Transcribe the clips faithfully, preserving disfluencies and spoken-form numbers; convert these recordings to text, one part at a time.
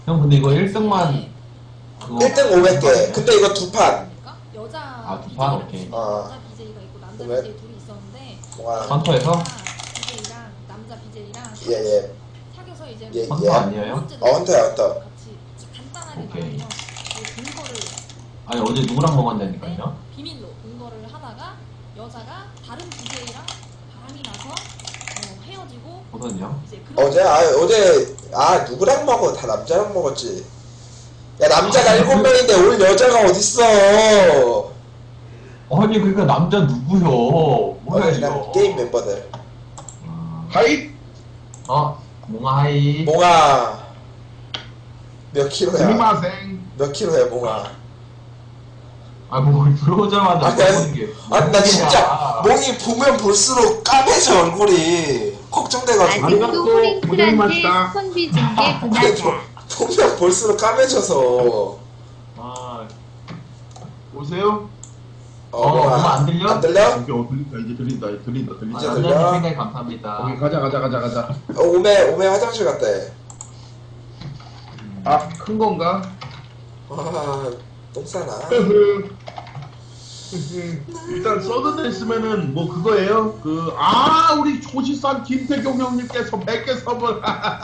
형 근데 이거 일 등만 그거 일 등 오백 개. 근데 이거 두 판. 여자 아, 두 판? 오케이. 어. 여자 비제이가 있고 남자 오백. 비제이 둘이 있었는데 와. 헌터에서? 비제이랑 남자 비제이랑 예, 예. 사귀어서 이제 예, 헌터 예. 아니에요? 어, 헌터야, 헌터. 같이 간단하게 오케이. 말하면 그 근거를 아니 어제 누구랑 먹었냐니까요? 비밀로 근거를 하다가 여자가 다른 비제이랑 바람이 나서 어, 헤어지고 호선이요? 이제 그런 어제, 아, 어제, 아, 누구랑 먹어? 다 남자랑 먹었지. 야, 남자가 일곱 명인데 올 여자가 어딨어. 아니 그러니까 남자 누구요? 뭐야 어, 그냥 이거? 게임 멤버들. 하이 어? 몽아 하이. 몽아. 몇 킬로야? 스미마생. 몇 킬로야, 몽아? 아뭐 들어오자마자 아니, 먹는 게. 아니, 나 진짜, 뭐야. 몽이 보면 볼수록 까매져, 얼굴이. 걱정돼가지고. 아리가또. 아직도 프링클한테 고생하셨다. 스폰비 준 게 아니, 고마워. 보- 보면 볼수록 까매져서. 아, 오세요. 어, 어, 몽아. 몽아 안 들려? 안 들려? 오케이, 어, 들린다. 이제 들린다. 들린다. 아, 들린다. 진짜 남자님 들려? 생각이 감사합니다. 오케이, 가자, 가자, 가자, 가자. 어, 오메, 오메 화장실 갔대. 아, 큰 건가? 아, 똥 싸나? 흐흐. 일단 서든데스면은 뭐 그거예요. 그 아 우리 조시산 김태경 형님께서 백 개 선물.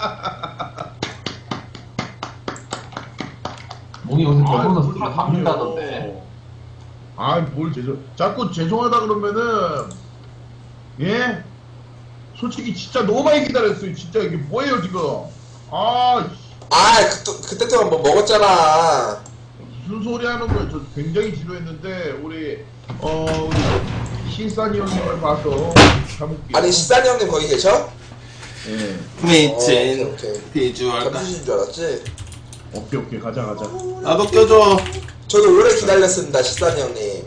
몽이 요새 결혼해서 뭘 술 받는다던데. 아뭘 죄송 자꾸 죄송하다 그러면은 예 솔직히 진짜 너무 많이 기다렸어요. 진짜 이게 뭐예요 지금? 아 아, 그, 그때 동안 뭐 먹었잖아. 무슨 소리 하는 거예요? 저 굉장히 지루했는데 우리 어 우리 신산이 형님을 봐서 참을게요. 아니, 시산이 형님 거기 계셔? 예. 어, 미친 오케이, 오케이. 비주얼 잠수신 줄 알았지? 오케이 오케이 가자 가자. 나도 껴줘. 저도 오래 기다렸습니다, 시산이 형님.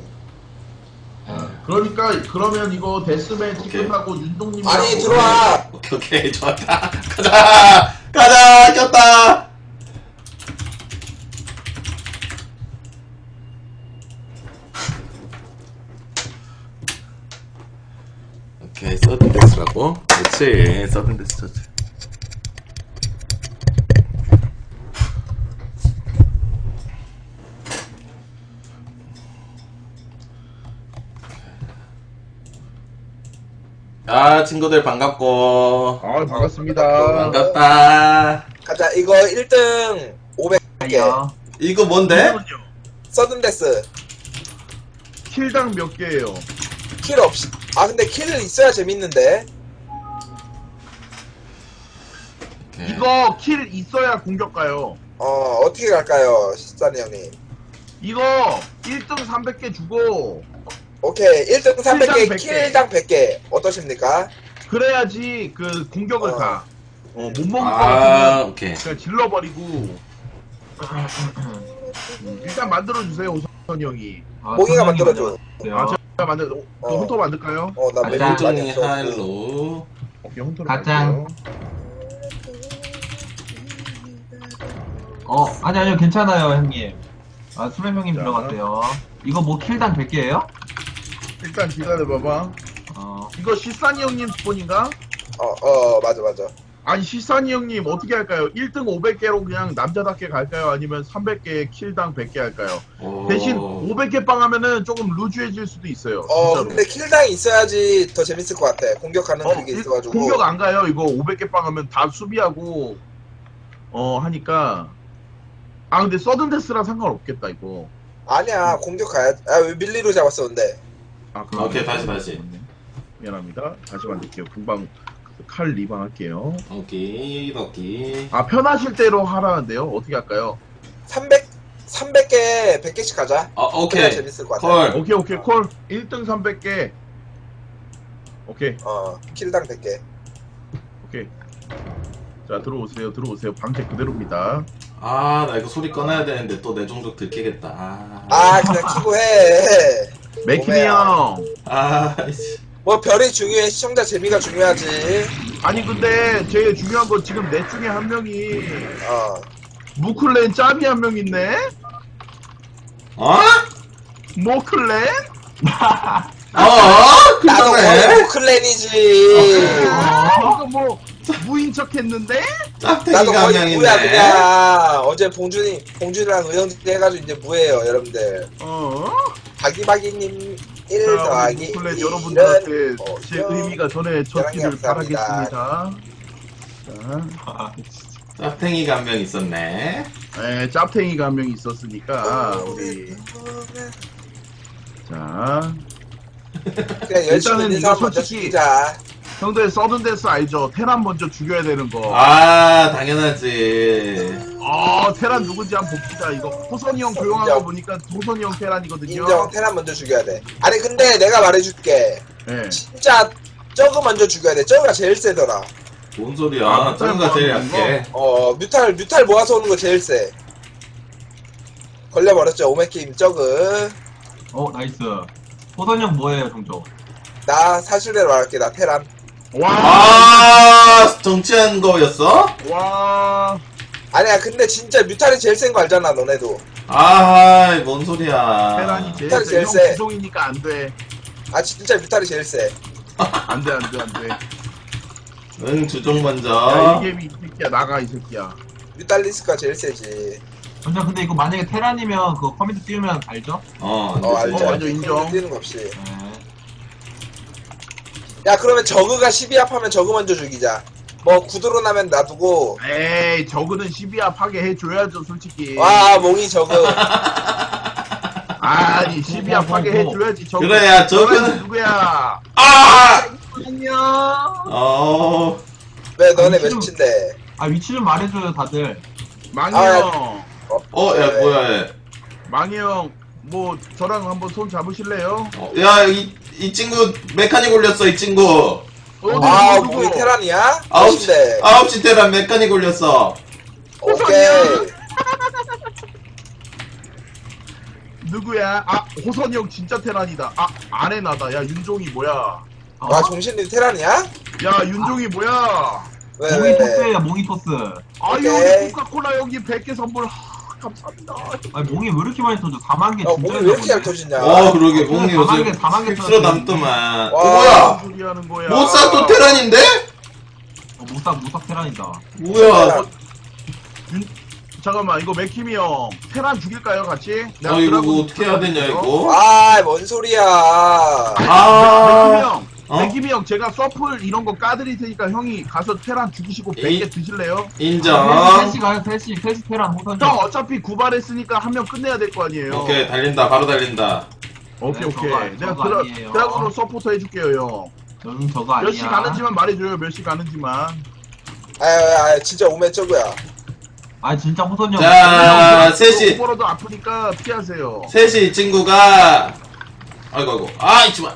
그러니까 그러면 이거 데스매치 오케이. 끝나고 윤동님이랑 아니, 들어와. 오케이 오케이 좋았다. 가자 가자 꼈다. 오케이 서든데스라고. 그렇지 서든데스 좋지. 아 친구들 반갑고 아 반갑습니다. 반갑다. 가자, 이거 일 등 오백 개. 아니요. 이거 뭔데? 서든데스. 킬당 몇 개예요? 킬 없이. 아, 근데 킬 있어야 재밌는데. 오케이. 이거 킬 있어야 공격 가요. 어, 어떻게 갈까요, 시산이 형님? 이거 일 등 삼백 개 주고 오케이, 일 등 삼백 개, 킬당 백 개. 킬당 백 개. 어떠십니까? 그래야지 그 공격을 어. 가. 어, 못 먹을 거 아 같으면 오케이. 그냥 질러버리고. 음, 일단 만들어주세요 오선 형이. 아, 몽이가 선생님 만들어줘. 안녕하세요. 아 제가 만들. 어, 저 어. 헌터 만들까요? 어, 나 가자. 메뉴 많이 윤종이 없어. 하일로. 오케이 헌터로 가자. 갈게요. 어, 아니 아니요 괜찮아요 형님. 아 수렘 형님 자. 들어갔대요. 이거 뭐 킬당 백 개예요? 일단 기다려봐봐. 어, 이거 시사니 형님 스폰인가? 어, 어, 맞아, 맞아. 아니 시사니 형님 어떻게 할까요? 일 등 오백 개로 그냥 남자답게 갈까요? 아니면 삼백 개 킬당 백 개 할까요? 오. 대신 오백 개 빵 하면은 조금 루즈해질 수도 있어요. 어, 진짜로. 근데 킬당이 있어야지 더 재밌을 것 같아. 공격하는 어, 그게 일- 있어가지고. 공격 안 가요. 이거 오백 개 빵 하면 다 수비하고 어 하니까 아 근데 서든데스랑 상관없겠다 이거. 아니야, 공격 가야. 아, 왜 밀리로 잡았었는데? 아 그럼 오케이, 다시, 다시. 미안합니다. 다시 만들게요. 금방 칼 리방 할게요. 오케이 오케이. 아 편하실 대로 하라는데요. 어떻게 할까요? 삼백, 삼백 개, 백 개씩 가자. 어 그래야 오케이. 재밌을 것 같아. 콜. 오케이 오케이 콜 일 등 삼백 개. 오케이 어, 킬당 백 개. 오케이. 자 들어오세요 들어오세요. 방제 그대로입니다. 아 나 이거 소리 꺼내야 되는데 또 내 종족 들키겠다. 아. 아, 그냥 키고 해. 맥키니 오메야. 형. 아 이씨. 뭐, 별이 중요해. 시청자 재미가 중요하지. 아니 근데 제일 중요한 건 지금 넷 중에 한 명이 어. 무클랜 짬이 한 명 있네? 어? 모클랜? 어? 나도 거의 그러네. 모클랜이지. 아, 이거 뭐 무인 척했는데? 나도 짝탱이가 한 거의 명 무야 있네. 그냥. 어제 봉준이 봉준이랑 의형제 해가지고 이제 무예요 여러분들. 어? 바기바기님 일 자, 더하기 플랫 일은 여러분들한테 어, 제 어, 의미가 전해졌기를 감사합니다. 바라겠습니다. 자, 아, 짝탱이가 한 명 있었네. 네, 짭탱이가 한 명 있었으니까 우리 자 그냥 열심히 일단은 있는 이거 사람 먼저 솔직히- 죽이자. 형들 서든 데스 알죠? 테란 먼저 죽여야 되는 거. 아, 당연하지. 아, 테란 누군지 한번 봅시다. 이거 호선이 형 조용한 거 인정. 보니까 호선이 형 테란이거든요. 인정. 테란 먼저 죽여야 돼. 아니 근데 내가 말해줄게. 네. 진짜 저거 먼저 죽여야 돼. 저거가 제일 세더라. 뭔 소리야. 아, 짱가 제일 뭐 하는 약해. 어 뮤탈 뮤탈 모아서 오는 거 제일 세. 걸려버렸죠 오메킴 저그. 어, 나이스. 호선 형 뭐예요, 종종? 나 사실대로 말할게. 나 테란. 와, 아, 정치한 거였어? 와, 아니야 근데 진짜 뮤탈이 제일 센 거 알잖아 너네도. 아, 뭔 소리야. 테란이 제일 테란이 세. 제일 형 세. 구성이니까 안 돼. 아 진짜 뮤탈이 제일 세. 안 돼, 안 돼, 안 돼. 응, 주종 야, 먼저. 이 게임이 이 새끼야, 나가, 이 새끼야. 뮤탈리스크가 제일 세지. 근데, 근데 이거 만약에 테란이면 그거 커뮤니티 띄우면 알죠? 어, 어 알지. 알죠. 어, 완전 인정. 뛰는 거 없이. 네. 야 그러면 저그가 십이 합하면 저그 먼저 죽이자. 뭐 구도로 나면 놔두고. 에이, 저그는 십이 합 하게 해줘야죠, 솔직히. 와 몽이 저그. 아니, 십이 합 하게 뭐, 뭐. 해줘야지, 저그. 그래야 저그는- 너는 누구야? 아! 안녕. 어, 왜 너네 아니, 몇인데? 아, 위치 좀 말해줘요, 다들. 망이 아, 형. 어, 야, 왜? 뭐야, 얘. 망이 형, 뭐, 저랑 한번 손 잡으실래요? 어, 야, 이, 이 친구 메카닉 올렸어, 이 친구. 어, 아 누구, 몽이 누구? 테란이야? 아홉 시, 몇인데? 아홉 시 테란 메카닉 올렸어. 오케이. 누구야? 아, 호선이 형 진짜 테란이다. 아, 아레나다. 야, 윤종이 뭐야? 어? 와 종신님 테란이야? 야, 윤종이 뭐야? 왜 몽이 왜 왜? 토스예요, 몽이 토스. 아유, 오케이. 코카콜라 형님 백 개 선물. 하, 감사합니다. 아니, 몽이 왜 이렇게 많이 터져? 사만 개 어 진짜 몽이 왜 이렇게 잘 터지냐? 어, 그러게, 목이 다만 요새 개, 다만 개 휩쓸어 터졌네. 남더만. 와. 어, 뭐야? 무슨 소리 하는 거야? 모사 또 테란인데? 어, 무삭, 무삭 테란이다. 뭐야? 잠깐만, 이거 맥힘이 형. 테란 죽일까요, 같이? 아, 이거 뭐 어떻게 해야 되냐, 이거? 아뭔 소리야? 맥힘이 아, 형. 어? 맥힘이 형, 제가 서플 이런 거 까드릴 테니까 형이 가서 테란 죽이시고 백 개 이- 드실래요? 인정. 패시 가요, 패시, 패시 테란 호선 형, 형. 어차피 구발했으니까 한 명 끝내야 될 거 아니에요? 오케이, 달린다, 바로 달린다. 오케이, 네, 오케이. 저거, 내가 저거 드라, 아니에요. 드라군으로 서포터 해줄게요, 형. 저는 저거 아니야. 몇 시 가는지만 말해줘요, 몇 시 가는지만. 아아 진짜 오메 저그야. 아, 진짜 호선 형. 자, 셋이, 오버로도 아프니까 피하세요. 셋이 이 친구가, 아이고, 아이고. 아, 이치마.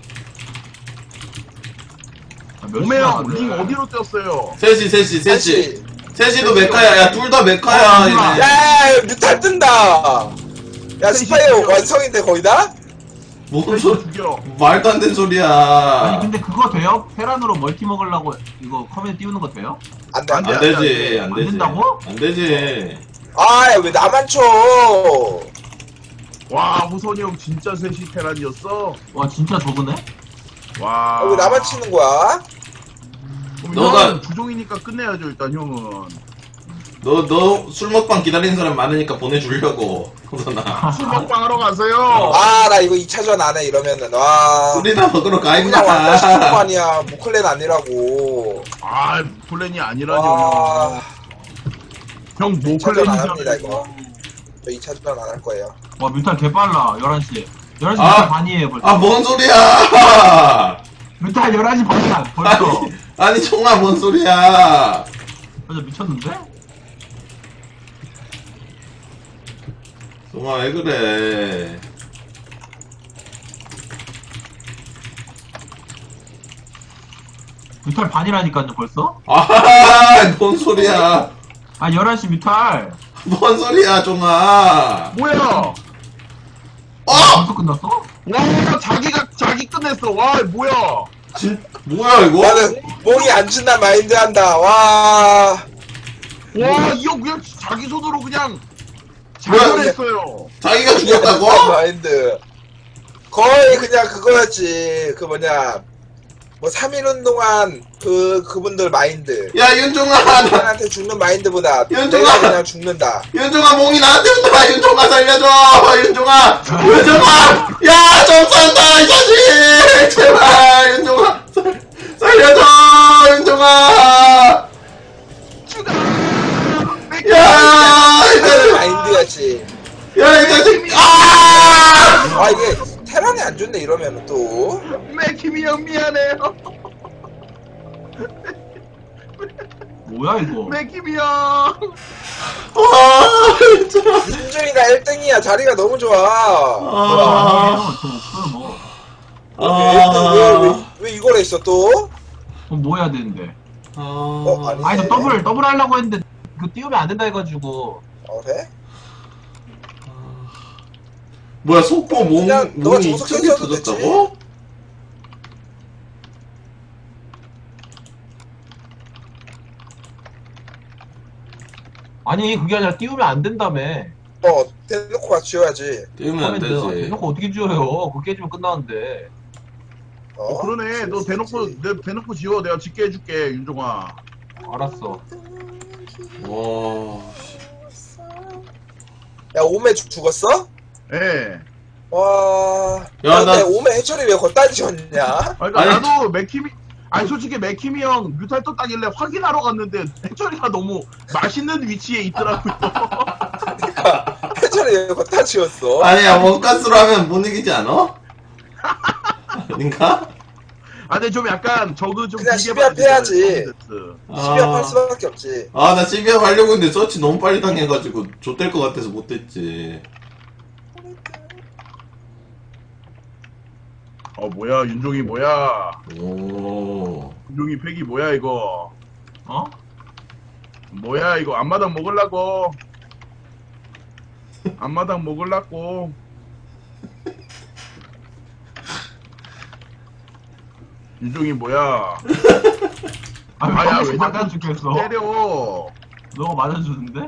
아, 몇 오메 시간 형, 가네. 링 어디로 떴어요? 셋이, 셋이, 셋이. 셋이. 셋이도 메카야. 야, 둘 다 메카야, 어, 얘네. 야 뮤탈 뜬다. 야 셋이 스파이어 죽여. 완성인데 거의 다? 뭔 셋이 소리, 죽여. 말도 안 되는 소리야. 아니, 근데 그거 돼요? 테란으로 멀티 먹으려고 이거 커뮤니티 띄우는 거 돼요? 안돼 안 돼, 안 안돼. 되지, 안 안 되지. 된다고? 안 되지. 아왜 나만 쳐? 와, 호선이 형 진짜 셋이 테란이었어? 와, 진짜 저거네? 와. 아, 왜 나만 치는 거야? 그럼 너가- 형은 주종이니까 끝내야죠, 일단 형은. 너, 너 술 먹방 기다리는 사람 많으니까 보내주려고. 호선아. 술 먹방 하러 가세요. 아 나 이거 이 차전 안 해 이러면은 와. 우리나 먹으러 가, 그냥 완전 임마. 시초만이야. 모클랜 아니라고. 아, 플랜이 아니라뇨, 와. 형. 형 차전 안 모클랜이잖아. 합니다 이거. 저 이 차전 안 할 거예요. 와, 뮤탈 개빨라. 열한 시. 열한 시 아. 뮤탈 반이에요, 벌써. 아, 뭔 소리야! 뮤탈 열한 시 반이야, 벌써. 아니, 아니, 총아, 뭔 소리야! 진짜 미쳤는데? 총아, 왜 그래? 뮤탈 반이라니까요, 벌써? 아, 뭔 소리야? 아, 열한 시 뮤탈. 뭔 소리야, 총아? 뭐야? 어! 벌써 끝났어? 와, 자기가, 자기 끝냈어. 와, 뭐야? 진, 뭐야, 이거? 나는 목이 안 준다 마인드 한다. 와. 와, 이 형 그냥 자기 손으로 그냥 뭐야, 자결했어요. 자기가 목이 안 준다 죽였다고? 마인드. 거의 그냥 그거였지. 그 뭐냐. 뭐 삼 일 운동한 그 그분들 마인드. 야 윤종아 나- 한테 죽는 마인드보다 연종아! 내가 그냥 죽는다. 윤종아 몽이 나한테 온다. 윤종아 살려줘. 윤종아 윤종아 야좀 쏜다 이 자식 제발 윤종아 살- 살려줘 윤종아 야이 그 자식 마인드였지. 야이 자식 아 아 이게 테란이 안 좋네 이러면 또. 맥힘이 형 미안해요. 뭐야 이거? 맥힘이 형. 와, 진짜. 윤중이가 일 등이야. 자리가 너무 좋아. 아, 저 없어요 뭐. 아, 왜, 왜, 왜 이걸 했어 또? 그럼 뭐 해야 되는데? 어, 아니. 아니 저 더블 더블 하려고 했는데 그 띄우면 안 된다 해가지고. 어 그래? 뭐야 속보 몽 그냥 너가 몽이 정석 저기 해줘도 터졌다고? 아니 그게 아니라 띄우면 안 된다며. 어 대놓고 같이 지어야지. 띄우면 안 커맨드. 되지. 대놓고 어떻게 지어요? 그거 깨지면 끝나는데. 어, 어, 그러네. 너 대놓고 내 대놓고 지워. 내가 짓게 해줄게 윤종아. 알았어. 와, 야 오메 죽- 죽었어? 예. 와. 야, 야, 근데 나- 오메 해철이 왜 걷다 지었냐? 아, 그러니까 아니, 나도 맥힘이 아니 솔직히 맥힘이 형 뮤탈 떴다길래 확인하러 갔는데 해철이가 너무 맛있는 위치에 있더라고요. 그러니까 해철이 왜 걷다 지었어? 아니야 원가스로 하면 못 이기지 않아? 아닌가? 아 근데 좀 약간 저그 좀 그냥 길게 십이합 봐야 해야지. 되잖아요, 콘텐츠. 십이합 할 수밖에 없지. 아, 나 씨비앱 하려고 했는데 서치 너무 빨리 당해가지고 좆될 것 같아서 못했지. 어 뭐야 윤종이 뭐야? 오, 윤종이 팩이 뭐야 이거? 어? 뭐야 이거 앞마당 먹을라고? 앞마당 먹을라고? 윤종이 뭐야? 아니 아야, 아야 왜 맞아 자꾸 죽겠어. 때려. 너가 맞아주는데?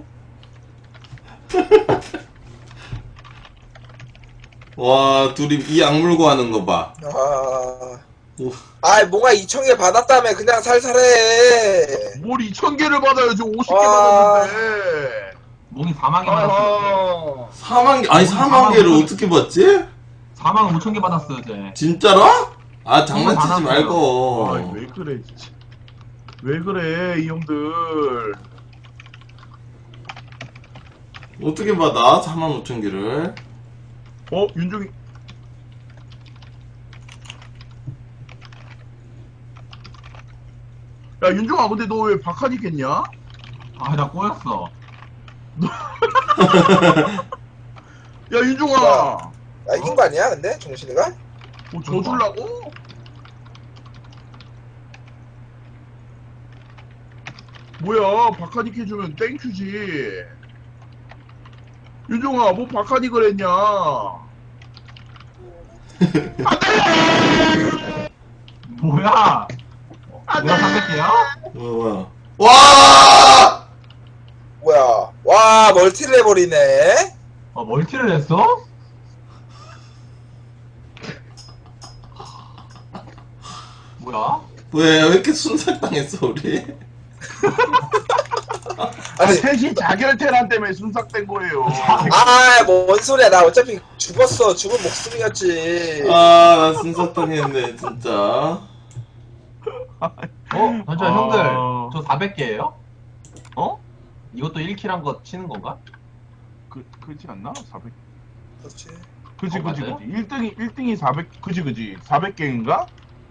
와 둘이 이 악물고 하는 거 봐. 아. 오. 아이 뭔가 이천 개 받았다며 그냥 살살해. 뭘 이천 개를 받아요? 지금 오십 개 와. 받았는데. 몽이 사망 개 받았어. 아하. 사만 개 아니 사만 개를 어떻게 받지? 사망 오천 개 받았어요 쟤. 진짜로? 아 장난치지 받았어요. 말고. 아, 왜 그래 진짜. 왜 그래 이 형들. 어떻게 받아? 사만 오천 개를. 어 윤종이. 야 윤종아 근데 너 왜 박하니 겠냐? 아나 꼬였어. 야 윤종아. 뭐야? 야 이긴 거 아니야 근데 정신이가? 뭐 져줄라고? 뭐야 박하닉 해주면 땡큐지. 윤종아 뭐 박하닉 그랬냐? 뭐야? 안돼. 내가 삼백 개야? 뭐야? 와! 뭐야? 와 멀티를 해버리네. 어 멀티를 했어? 뭐야? 왜, 왜 이렇게 순삭당했어, 우리? 아니 셋이 자결테란 때문에 순삭된 거예요. 아뭔 소리야? 나 어차피 죽었어. 죽은 목숨이었지. 아, 나 순삭당했네, 진짜. 어? 잠시만 아. 형들 저 사백 개예요? 어? 이것도 일 킬 한 거 치는 건가? 그 그렇지 않나? 사백. 그렇지. 그지 어, 그지 맞아요? 그지. 일 등이 일 등이 사백. 그지 그지. 사백 개인가?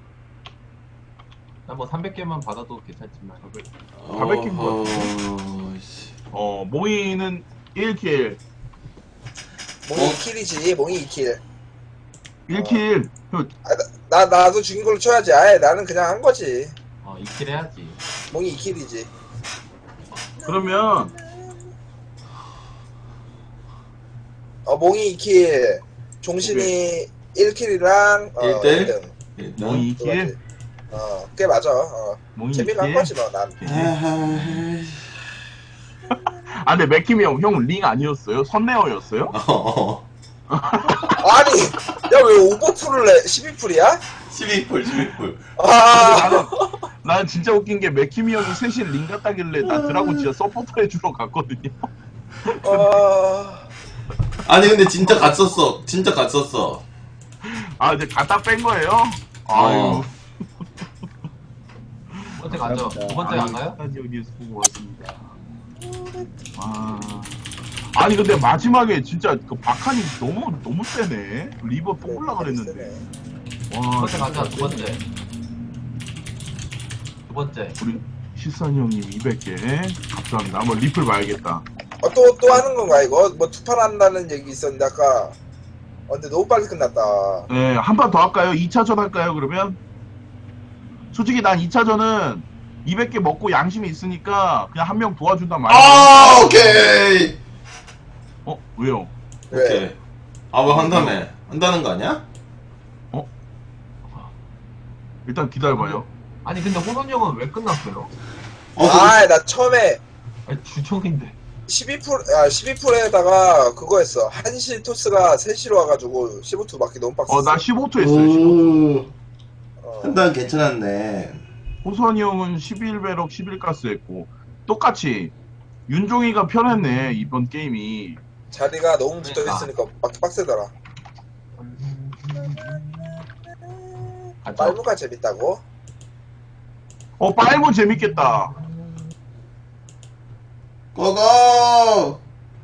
난 뭐 삼백 개만 받아도 괜찮지만 사백 개인 것 어허, 씨. 어 모이는 일 킬. 몽이 이 킬이지. 몽이 이 킬. 일 킬. 그, 아, 나, 나 나도 죽인 걸로 쳐야지. 아예 나는 그냥 한 거지. 어 이 킬 해야지. 몽이 이 킬이지. 그러면 어 몽이 이 킬. 종신이 일 킬이랑 어, 일 등? 일 등. 일단. 모이 이 킬. 어, 꽤 맞아. 어. 모이 재미로 한 거지 뭐 난. 아하이. 아 근데 맥킴이 형, 형 링 아니었어요? 선내어였어요? 어, 어. 아니, 야, 왜 오버풀을 해? 십이 풀이야? 십이 풀, 십이 풀. 아, 나는, 난 진짜 웃긴 게 맥키미 형이 셋이 링 갔다길래 나 드라곤 진짜 서포터 해주러 갔거든요. 아, 아니 근데 진짜 갔었어. 진짜 갔었어. 아 이제 갖다 뺀 거예요? 어. 아유. 두 번째 가죠. 두 번째 안 가요? 여기 수고 왔습니다. 아. 아니 근데 마지막에 진짜 그 박한이 너무 너무 세네. 리버 또 올라 그랬는데. 두 와. 번째 가자. 두 진짜 번째. 두 번째. 우리 시산이 형님 이백 개 감사합니다. 한번 리플 봐야겠다. 어, 또, 또 하는 건가, 이거? 뭐, 투판 한다는 얘기 있었는데, 아까. 어, 근데 너무 빨리 끝났다. 네, 한 판 더 할까요? 이 차전 할까요, 그러면? 솔직히 난 이 차전은 이백 개 먹고 양심이 있으니까 그냥 한 명 도와준단 말이야. 아 오케이. 어, 왜요? 왜? 오케이. 아 뭐 한다며? 한다는 거 아니야? 일단 기다려봐요. 아니 근데 호선이 형은 왜 끝났어요? 어, 아, 나 처음에 아니 주총인데. 십이 풀, 아, 십이 풀에다가 그거 했어. 한시 토스가 셋시로 와가지고 십오 투 맞기 너무 빡셌어. 어, 나 십오 투 했어요, 십오 투. 오. 어. 한단 괜찮았네. 호선이 형은 십일 배럭 십일 가스 했고, 똑같이 윤종이가 편했네, 이번 게임이. 자리가 너무 붙어있으니까 막 빡세더라. 가죠. 빨무가 재밌다고? 어, 빨모 재밌겠다. 고고.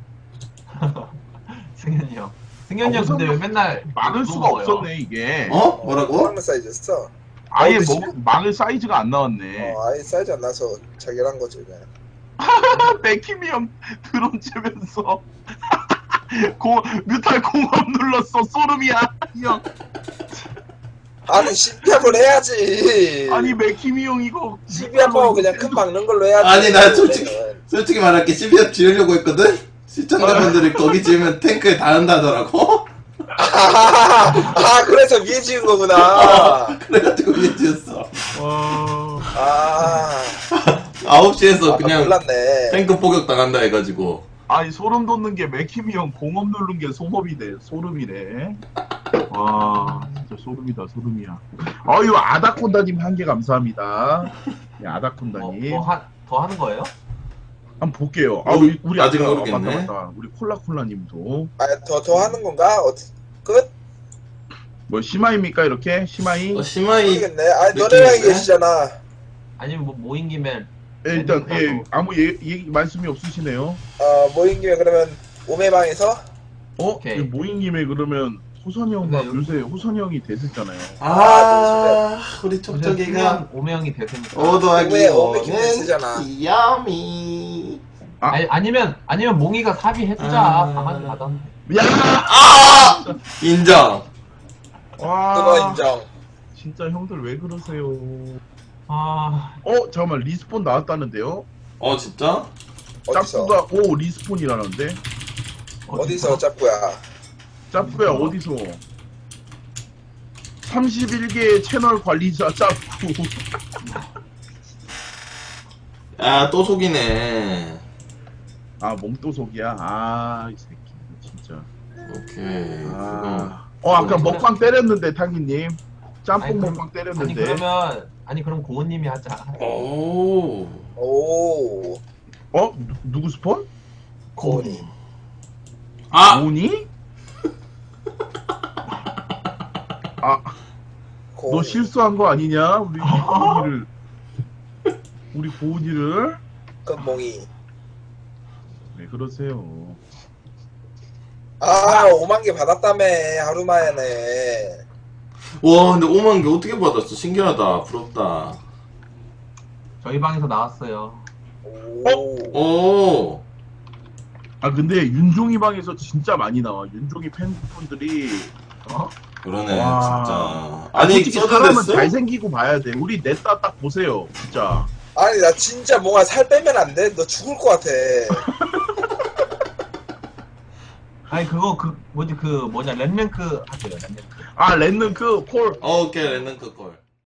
승현이 형. 승현이 아, 형 근데 호선이 왜 맨날 막을 그거 수가 먹어요? 없었네, 이게. 어? 뭐라고? 빨무 사이즈였어. 아예 어, 먹, 근데 막을 사이즈가 안 나왔네. 어, 아예 사이즈 안 나서 자결한 거지, 그냥. 맥키미 형 드론 째면서 공, 뮤탈 공업 눌렀어. 소름이야, 이 형. 아니, 십이합을 해야지. 아니, 맥키미 형 이거. 십이합하고 그냥 큰 막는 걸로 해야지. 아니, 나 솔직히- 원래는. 솔직히 말할게 십이합 지으려고 했거든? 시청자분들이 거기 지으면 탱크에 다 한다더라고? 아, 아, 그래서 위에 지은 거구나. 그래가지고 위에 지었어. 와. 아, 아홉 시에서 아, 그냥 몰랐네. 탱크 포격 당한다 해가지고. 아니, 소름 돋는 게 맥키미 형 공업 누른 게 소업이네. 소름이네. 와, 진짜 소름이다, 소름이야. 아유, 아다콘다님 한 개 감사합니다. 네, 어, 아다콘다님. 뭐 하, 더 하는 거예요? 한번 볼게요. 아, 우리, 우리 아직 아까- 모르겠네. 맞다, 맞다. 우리 콜라콜라님도. 아, 더, 더 하는 건가? 어, 끝? 뭐, 시마입니까, 이렇게? 시마이? 어, 시마이. 모르겠네. 아, 느낌이네. 너네랑 계시잖아. 아니면 뭐 모인 김에 예, 일단, 예, 아니면 아무 얘, 얘기, 말씀이 없으시네요. 어, 모인 김에 그러면 오메방에서? 어? 오케이. 모인 김에 그러면 호선이 형과 근데 요새 호선이 형이 됐었잖아요. 아, 우리 요새 촉촉이가 승현 오메형이 됐으니까. 오도하기 오메, 오메 오는 쓰잖아. 귀염이. 아. 아니, 아니면 아니면 몽이가 삽입 해주자. 아. 가만히 가던. 야! 아! 인정. 와, 그거 인정. 진짜 형들 왜 그러세요? 아, 어, 잠깐만, 리스폰 나왔다는데요? 어, 진짜? 어디서? 짭구가, 오, 리스폰이라는데? 어디서 짭구야? 짭구야, 어디서? 삼십일 개 채널 관리자 짭구. 야, 또 속이네. 아, 몽또속이야? 아, 이 새끼, 진짜. 오케이. 아. 어, 아까 먹방 때렸는데, 탕이님. 짬뽕 아니, 그럼- 먹방 아니 때렸는데. 그러면 아니 그럼 고은님이 하자. 오. 오, 어? 누, 누구 스폰? 고니. 아! 고은이? 아, 고니. 너 실수한 거 아니냐? 우리 고은이를. 우리 고은이를? 금몽이. 왜 그러세요? 아, 오만 개 받았다며, 하루 만에. 와, 근데 오만 개 어떻게 받았어? 신기하다. 부럽다. 저희 방에서 나왔어요. 오. 오. 아, 근데 윤종이 방에서 진짜 많이 나와. 윤종이 팬분들이. 어? 그러네, 와. 진짜. 아, 아니, 솔직히 사람은 써드렸어? 잘생기고 봐야 돼. 우리 넷다 딱 보세요. 진짜. 아니, 나 진짜 뭔가 살 빼면 안 돼? 너 죽을 것 같아. 아니 그거 그 뭐지 그 뭐냐 랜랭크 하세요 랜랭크. 아, 랜는 그 콜. 어, 오케이, 랜덤크 콜.